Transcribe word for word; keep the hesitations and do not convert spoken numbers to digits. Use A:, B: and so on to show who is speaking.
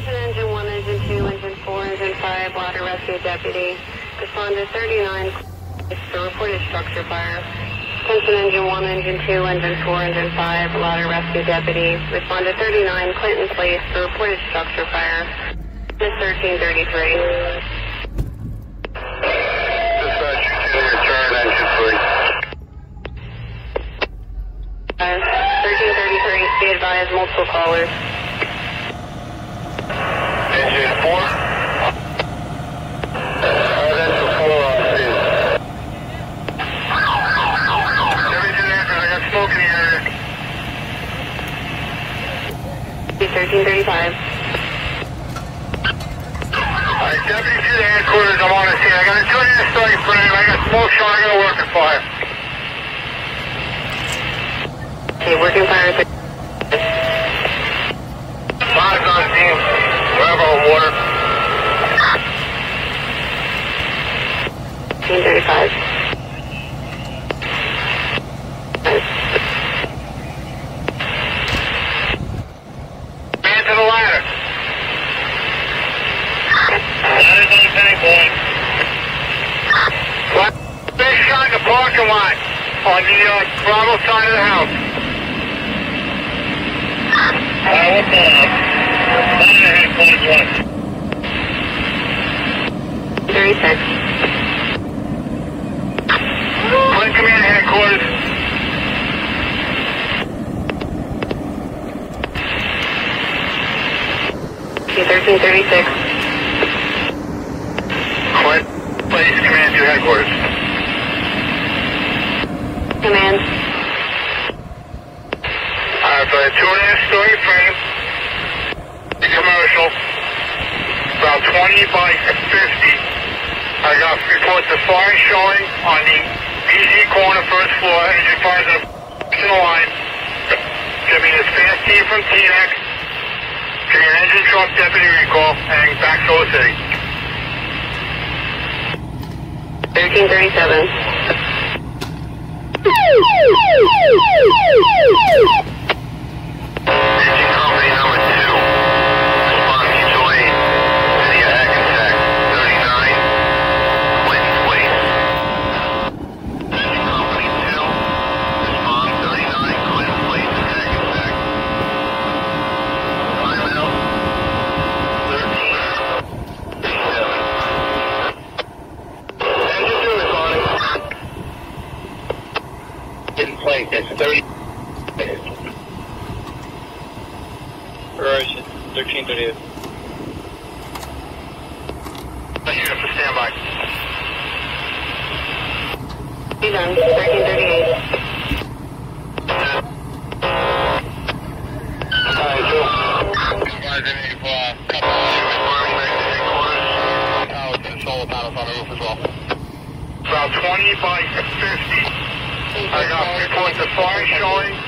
A: Attention engine one, engine two, engine four, engine five, water rescue deputy. Respond to thirty-nine for reported structure fire. Attention engine one, engine two, engine four, engine five, water rescue deputy. Respond to thirty-nine Clinton Place for reported structure fire. Miss thirteen thirty-three.
B: Dispatch, you can return engine three.
A: Uh, thirteen thirty-three, be advised, multiple callers.
B: Engine four. Uh, that's the four on scene. Everything there, I got smoke in the area.
A: thirteen thirty-five.
B: Alright, deputy to the headquarters, I'm on the scene. I got a two-inch strike frame, I got smoke showing, I got a working fire.
A: Okay, working fire.
B: Five's on scene. Grab our water.
A: thirteen thirty-five.
B: Man to the ladder. Ladder's on the tank, boy. Big shot in the parking lot on the uh, Bravo side of the house. Alright, what's going on? Ladder headquarters one.
A: thirty-six.
B: Flint command headquarters.
A: Okay, thirteen thirty-six.
B: Flint, place command to headquarters.
A: Command.
B: Alright, for a two and a half story frame, the commercial, about twenty by fifty. I got reports of fire showing on the B C corner first floor, engine fires in the line. Give me this fast key from T X. Give me an engine truck deputy recall and back to the city.
A: thirteen thirty-seven.
B: Engine company number two. Respond mutual aid. City of Hackensack, thirty-nine, Clinton Place. Engine company two. Respond thirty-nine, Clinton Place in Hackensack. Timeout, thirteen thirty-seven. Engine two responding. Clinton Place, that's thirty.
C: Garage thirteen thirty-eight.
B: Unit for standby.
A: Be done. thirteen thirty-eight.
B: Alright, Joe. Advise any uh, couple of referring back to headquarters. Oh, it's the solar panels on the roof as well. About twenty by fifty. I got reports of fire showing